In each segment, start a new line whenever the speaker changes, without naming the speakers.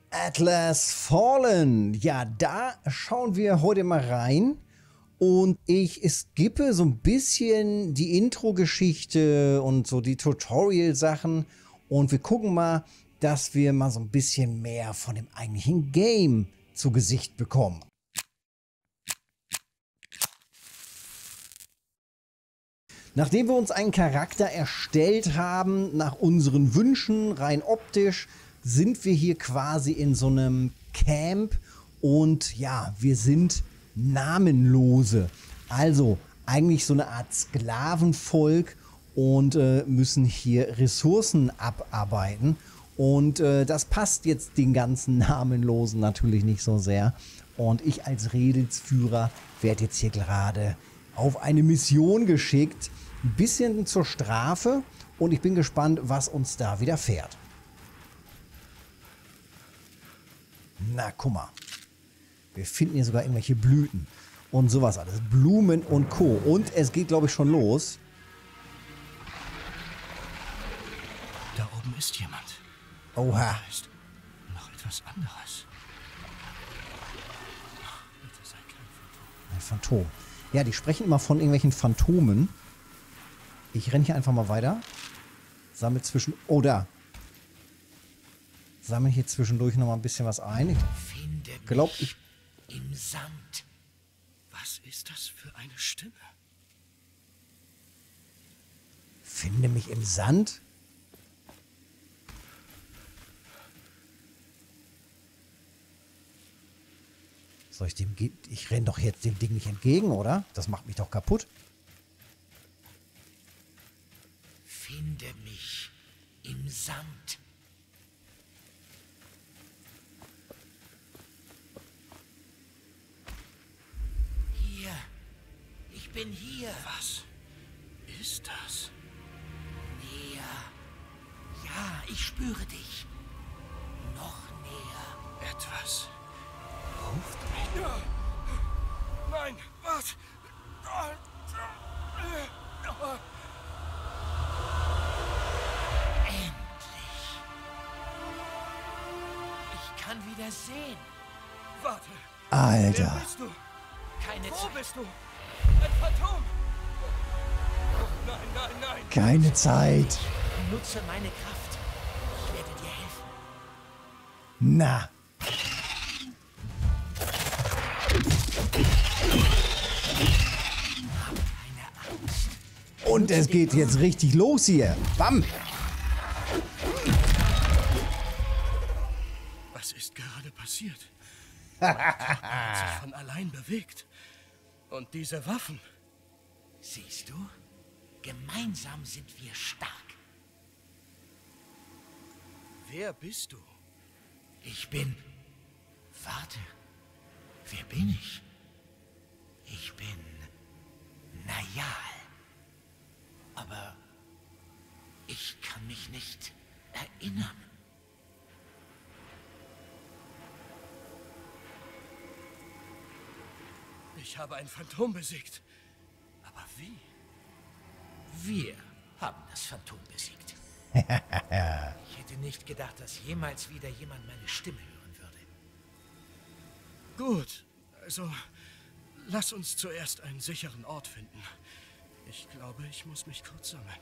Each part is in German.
Atlas Fallen. Ja, da schauen wir heute mal rein. Und ich skippe so ein bisschen die Intro-Geschichte und so die Tutorial-Sachen. Und wir gucken mal, dass wir mal so ein bisschen mehr von dem eigentlichen Game zu Gesicht bekommen. Nachdem wir uns einen Charakter erstellt haben, nach unseren Wünschen, rein optisch, sind wir hier quasi in so einem Camp und ja, wir sind Namenlose. Also eigentlich so eine Art Sklavenvolk und müssen hier Ressourcen abarbeiten. Und das passt jetzt den ganzen Namenlosen natürlich nicht so sehr. Und ich als Rädelsführer werde jetzt hier gerade auf eine Mission geschickt. Ein bisschen zur Strafe. Und ich bin gespannt, was uns da widerfährt. Na, guck mal. Wir finden hier sogar irgendwelche Blüten und sowas alles. Blumen und Co. Und es geht, glaube ich, schon los.
Da oben ist jemand.
Oha.
Da ist noch etwas anderes. Bitte sei kein Phantom.
Ein Phantom. Ja, die sprechen immer von irgendwelchen Phantomen. Ich renne hier einfach mal weiter. Sammle zwischen... Oh, da. Sammle hier zwischendurch noch mal ein bisschen was ein. Ich glaube, ich...
Im Sand. Was ist das für eine Stimme?
Finde mich im Sand? Soll ich dem... Ich renne doch jetzt dem Ding nicht entgegen, oder? Das macht mich doch kaputt.
Finde mich im Sand. Hier. Ich bin hier. Was ist das? Näher. Ja, ich spüre dich. Noch näher. Etwas ruft mich. Nein, was? Endlich. Ich kann wieder sehen.
Warte,
Alter.
wer bist du?
Keine
Wo
Zeit.
bist du? Ein Phantom! Nein, nein, nein!
Keine Zeit.
Nutze meine Kraft. Ich werde dir helfen.
Na.
Keine Angst.
Und es geht jetzt richtig los hier. Bam.
Was ist gerade passiert? Mein Körper hat sich von allein bewegt. Und diese Waffen. Siehst du? Gemeinsam sind wir stark. Wer bist du? Ich bin... Warte. Wer bin ich? Ich bin... Najal. Aber... ich kann mich nicht erinnern. Ich habe ein Phantom besiegt. Aber wie? Wir haben das Phantom besiegt. Ich hätte nicht gedacht, dass jemals wieder jemand meine Stimme hören würde. Gut, also lass uns zuerst einen sicheren Ort finden. Ich glaube, ich muss mich kurz sammeln.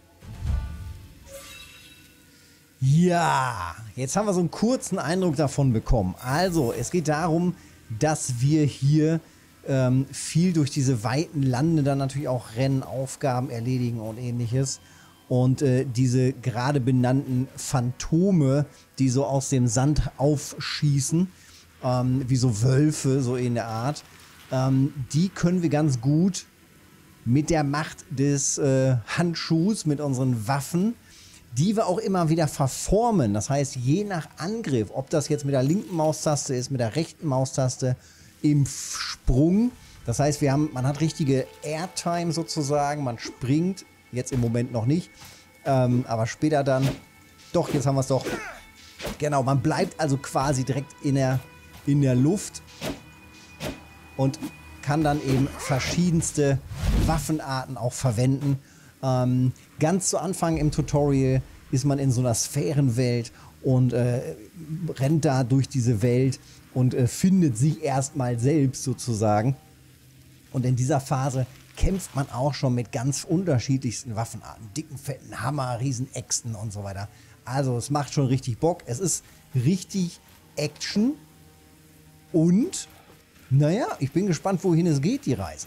Ja, jetzt haben wir so einen kurzen Eindruck davon bekommen. Also, es geht darum, dass wir hier viel durch diese weiten Lande dann natürlich auch rennen, Aufgaben erledigen und ähnliches. Und diese gerade benannten Phantome, die so aus dem Sand aufschießen, wie so Wölfe, so in der Art, die können wir ganz gut mit der Macht des Handschuhs, mit unseren Waffen, die wir auch immer wieder verformen. Das heißt, je nach Angriff, ob das jetzt mit der linken Maustaste ist, mit der rechten Maustaste, im Sprung. Das heißt, man hat richtige Airtime sozusagen. Man springt, jetzt im Moment noch nicht, aber später dann. Doch, jetzt haben wir es doch. Genau, man bleibt also quasi direkt in der Luft und kann dann eben verschiedenste Waffenarten auch verwenden. Ganz zu Anfang im Tutorial ist man in so einer Sphärenwelt und rennt da durch diese Welt und findet sich erstmal selbst sozusagen. Und in dieser Phase kämpft man auch schon mit ganz unterschiedlichsten Waffenarten. Dicken, fetten Hammer, Riesenäxten und so weiter. Also es macht schon richtig Bock. Es ist richtig Action. Und, naja, ich bin gespannt, wohin es geht, die Reise.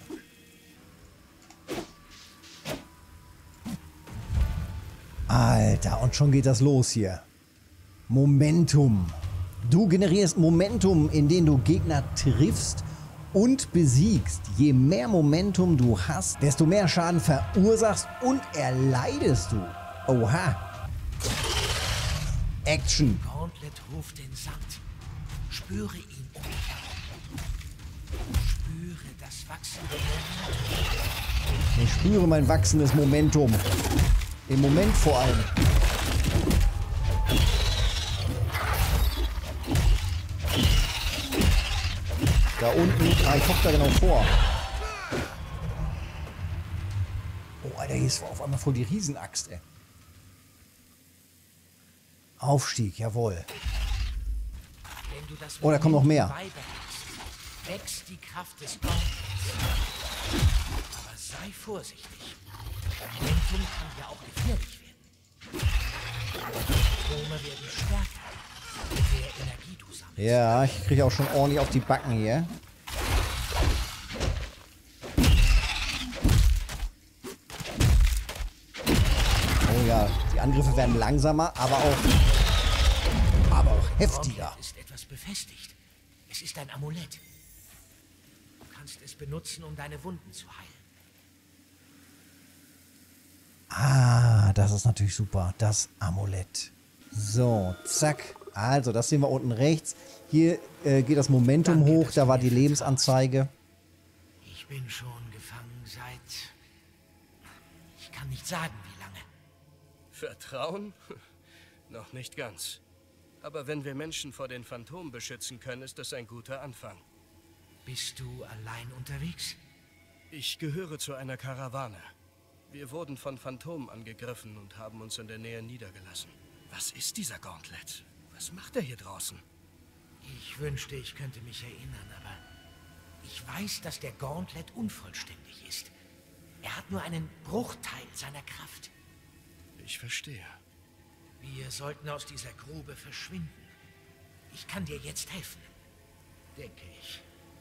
Alter, und schon geht das los hier. Momentum. Du generierst Momentum, indem du Gegner triffst und besiegst. Je mehr Momentum du hast, desto mehr Schaden verursachst und erleidest du. Oha. Action.
Gauntlet ruft den Sand. Spüre ihn um dich herum. Spüre das wachsende Momentum.
Ich spüre mein wachsendes Momentum. Im Moment vor allem. Da unten, ich guck da genau vor. Oh, Alter, hier ist auf einmal voll die Riesenaxt, ey. Aufstieg, jawohl.
Wenn du das
Oh, da kommt noch mehr.
beibehältst, wächst die Kraft des Gauntlets. Aber sei vorsichtig. Momentum kann ja auch gefährlich werden. Atome werden stärker, je mehr Energie du sammelst.
Ja, ich kriege auch schon ordentlich auf die Backen hier. Oh ja, die Angriffe werden langsamer, aber auch heftiger.
Gauntlet ist etwas befestigt. Es ist ein Amulett. Du kannst es benutzen, um deine Wunden zu heilen.
Ah, das ist natürlich super. Das Amulett. So, zack. Also, das sehen wir unten rechts. Hier geht das Momentum
Danke,
hoch.
dass
Da
du
war
mir
die
vertraust.
Lebensanzeige.
Ich bin schon gefangen seit... Ich kann nicht sagen, wie lange.
Vertrauen? Noch nicht ganz. Aber wenn wir Menschen vor den Phantomen beschützen können, ist das ein guter Anfang.
Bist du allein unterwegs?
Ich gehöre zu einer Karawane. Wir wurden von Phantomen angegriffen und haben uns in der Nähe niedergelassen. Was ist dieser Gauntlet? Was macht er hier draußen?
Ich wünschte, ich könnte mich erinnern, aber... Ich weiß, dass der Gauntlet unvollständig ist. Er hat nur einen Bruchteil seiner Kraft.
Ich verstehe.
Wir sollten aus dieser Grube verschwinden. Ich kann dir jetzt helfen. Denke ich.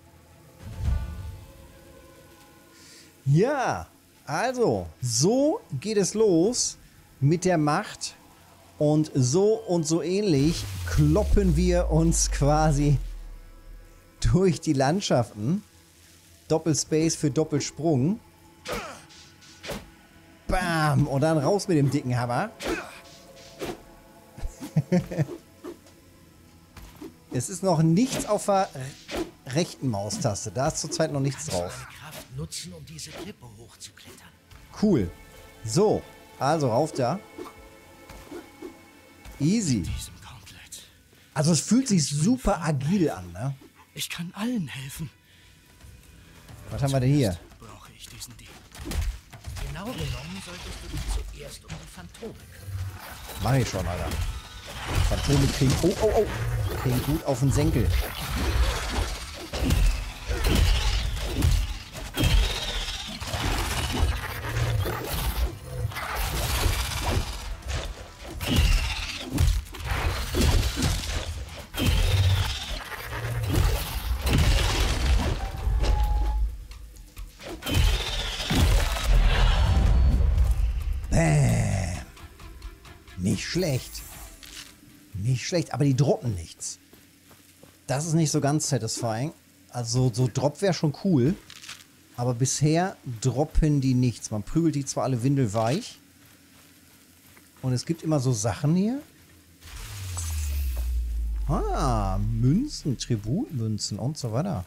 Ja, also, so geht es los mit der Macht. Und so ähnlich kloppen wir uns quasi durch die Landschaften. Doppelspace für Doppelsprung. Bam! Und dann raus mit dem dicken Hammer. Es ist noch nichts auf der rechten Maustaste. Da ist zurzeit noch nichts
Kannst du
drauf.
deine Kraft nutzen, um diese Klippe hochzuklettern?
Cool. So, also rauf da. Easy.
Diesem Gauntlet.
Also es fühlt sich super agil an, ne?
Ich kann allen helfen.
Was haben wir denn hier?
Brauche ich diesen Dieb.
Genau genommen solltest du dich zuerst um die Phantome kümmern.
Mach ich schon, Alter. Phantome kriegen... Oh. Kriegen gut auf den Senkel. Nicht schlecht. Nicht schlecht, aber die droppen nichts. Das ist nicht so ganz satisfying. Also so Drop wäre schon cool. Aber bisher droppen die nichts. Man prügelt die zwar alle windelweich. Und es gibt immer so Sachen hier. Ah, Münzen, Tributmünzen und so weiter.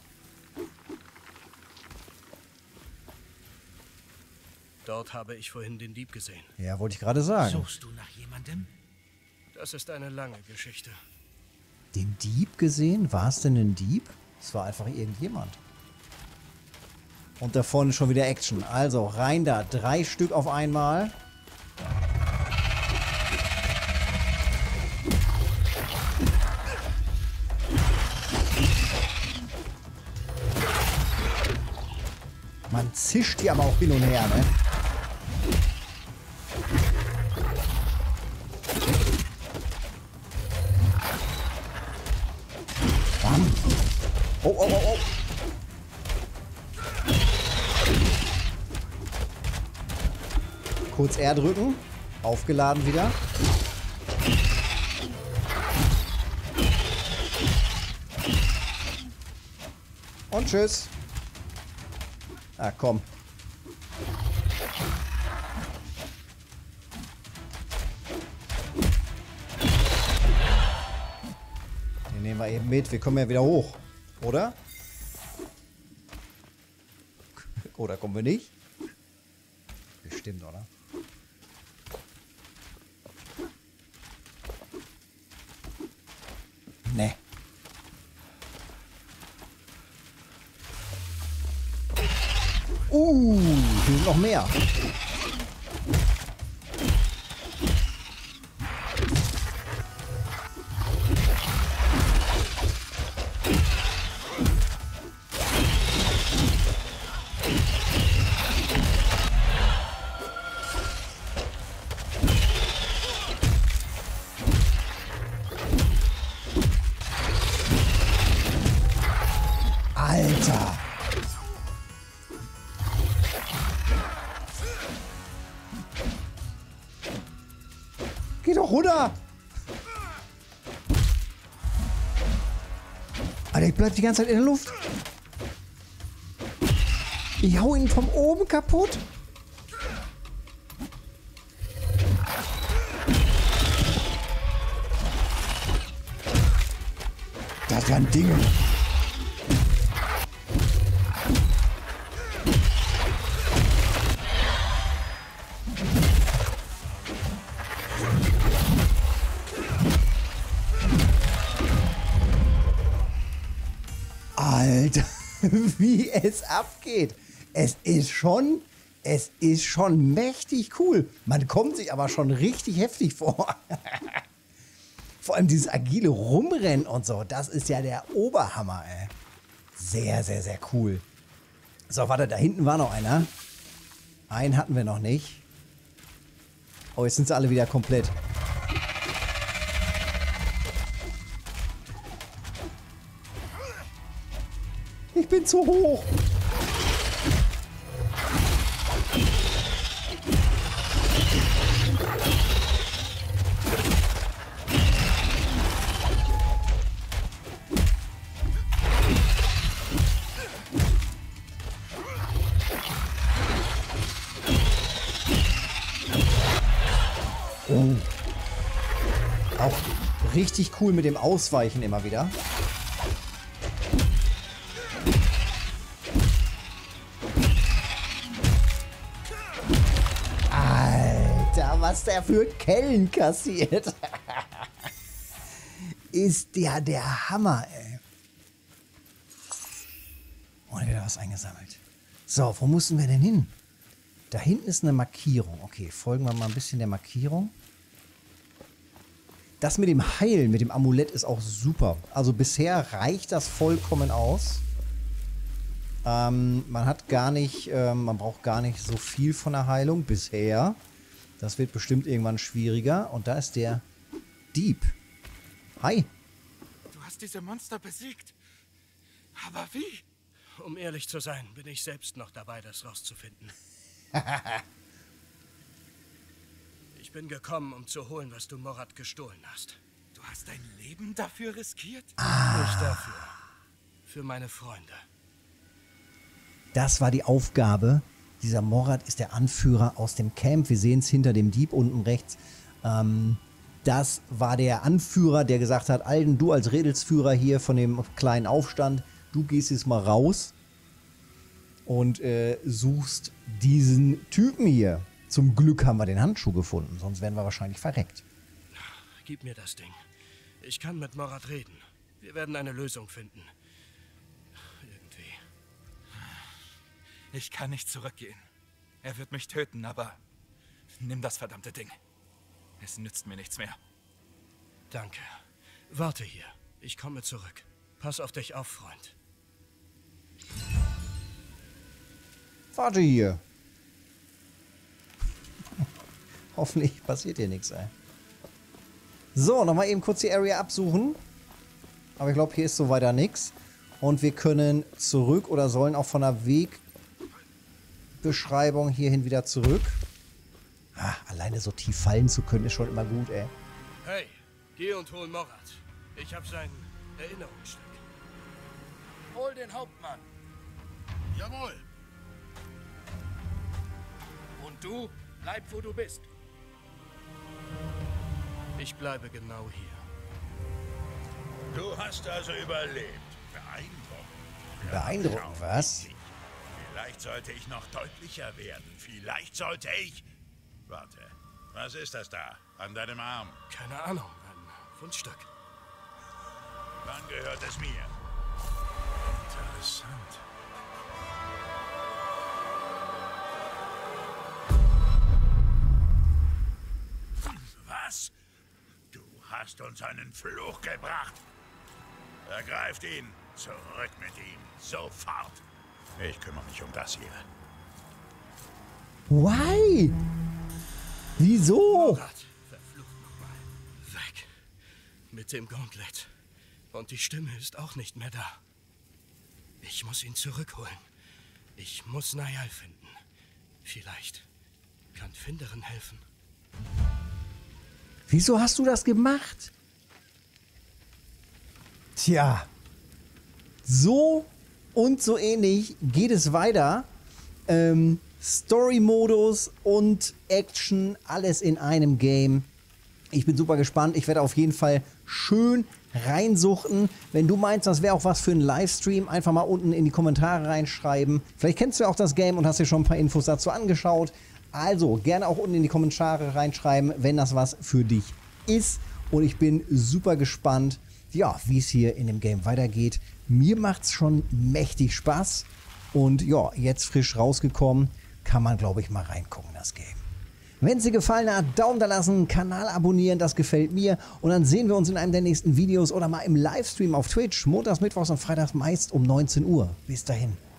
Dort habe ich vorhin den Dieb gesehen.
Ja, wollte ich gerade sagen.
Suchst du nach jemandem?
Das ist eine lange Geschichte.
Den Dieb gesehen? War es denn ein Dieb? Es war einfach irgendjemand. Und da vorne schon wieder Action. Also rein da. 3 Stück auf einmal. Man zischt hier aber auch hin und her, ne? Bam. Oh, oh, oh, oh. Kurz R drücken. Aufgeladen wieder. Und tschüss. Ah, komm. Den nehmen wir eben mit. Wir kommen ja wieder hoch. Oder? Oder kommen wir nicht? Bestimmt, oder? Nee. Hier sind noch mehr. Alter. Geh doch runter! Alter, ich bleib die ganze Zeit in der Luft. Ich hau ihn von oben kaputt. Das war ein Ding. Alter, wie es abgeht. Es ist schon mächtig cool. Man kommt sich aber schon richtig heftig vor. Vor allem dieses agile Rumrennen und so, das ist ja der Oberhammer, ey. Sehr, sehr, sehr cool. So, warte, da hinten war noch einer. Einen hatten wir noch nicht. Oh, jetzt sind sie alle wieder komplett. Ich bin zu hoch. Oh. Auch richtig cool mit dem Ausweichen immer wieder. Alter, was der für Kellen kassiert. Ist der Hammer, ey. Und wieder was eingesammelt. So, wo mussten wir denn hin? Da hinten ist eine Markierung. Okay, folgen wir mal ein bisschen der Markierung. Das mit dem Heilen, mit dem Amulett ist auch super. Also bisher reicht das vollkommen aus. Man hat gar nicht, man braucht gar nicht so viel von der Heilung bisher. Das wird bestimmt irgendwann schwieriger. Und da ist der Dieb. Hi.
Du hast diese Monster besiegt. Aber wie?
Um ehrlich zu sein, bin ich selbst noch dabei, das rauszufinden. Ich bin gekommen, um zu holen, was du Morad gestohlen hast.
Du hast dein Leben dafür riskiert?
Nicht dafür. Für meine Freunde.
Das war die Aufgabe. Dieser Morad ist der Anführer aus dem Camp. Wir sehen es hinter dem Dieb unten rechts. Das war der Anführer, der gesagt hat, Alden, du als Redelsführer hier von dem kleinen Aufstand, du gehst jetzt mal raus und suchst diesen Typen hier. Zum Glück haben wir den Handschuh gefunden, sonst wären wir wahrscheinlich verreckt.
Gib mir das Ding. Ich kann mit Morad reden. Wir werden eine Lösung finden. Irgendwie.
Ich kann nicht zurückgehen. Er wird mich töten, aber nimm das verdammte Ding. Es nützt mir nichts mehr.
Danke. Warte hier. Ich komme zurück. Pass auf dich auf, Freund.
Warte hier. Hoffentlich passiert hier nichts, ey. So, nochmal eben kurz die Area absuchen. Aber ich glaube, hier ist so weiter nichts. Und wir können zurück oder sollen auch von der Wegbeschreibung hierhin wieder zurück. Ah, alleine so tief fallen zu können, ist schon immer gut, ey.
Hey, geh und hol Morat. Ich habe sein Erinnerungsstück.
Hol den Hauptmann.
Jawohl.
Und du, bleib wo du bist.
Ich bleibe genau hier.
Du hast also überlebt. Beeindruckend.
Beeindruckend, was?
Vielleicht sollte ich noch deutlicher werden. Vielleicht sollte ich... Warte, was ist das da an deinem Arm?
Keine Ahnung, ein Fundstück.
Wann gehört es mir?
Interessant.
Was? Du hast uns einen Fluch gebracht. Ergreift ihn. Zurück mit ihm. Sofort. Ich kümmere mich um das hier.
Why? Wieso?
Morat, verflucht nochmal. Weg. Mit dem Gauntlet. Und die Stimme ist auch nicht mehr da. Ich muss ihn zurückholen. Ich muss Nayal finden. Vielleicht kann Finderin helfen.
Wieso hast du das gemacht? Tja. So und so ähnlich geht es weiter. Story-Modus und Action, alles in einem Game. Ich bin super gespannt. Ich werde auf jeden Fall schön reinsuchten. Wenn du meinst, das wäre auch was für einen Livestream, einfach mal unten in die Kommentare reinschreiben. Vielleicht kennst du ja auch das Game und hast dir schon ein paar Infos dazu angeschaut. Also gerne auch unten in die Kommentare reinschreiben, wenn das was für dich ist. Und ich bin super gespannt, ja, wie es hier in dem Game weitergeht. Mir macht es schon mächtig Spaß. Und ja, jetzt frisch rausgekommen, kann man, glaube ich, mal reingucken, das Game. Wenn es dir gefallen hat, Daumen da lassen, Kanal abonnieren, das gefällt mir. Und dann sehen wir uns in einem der nächsten Videos oder mal im Livestream auf Twitch. Montags, Mittwochs und Freitags meist um 19 Uhr. Bis dahin.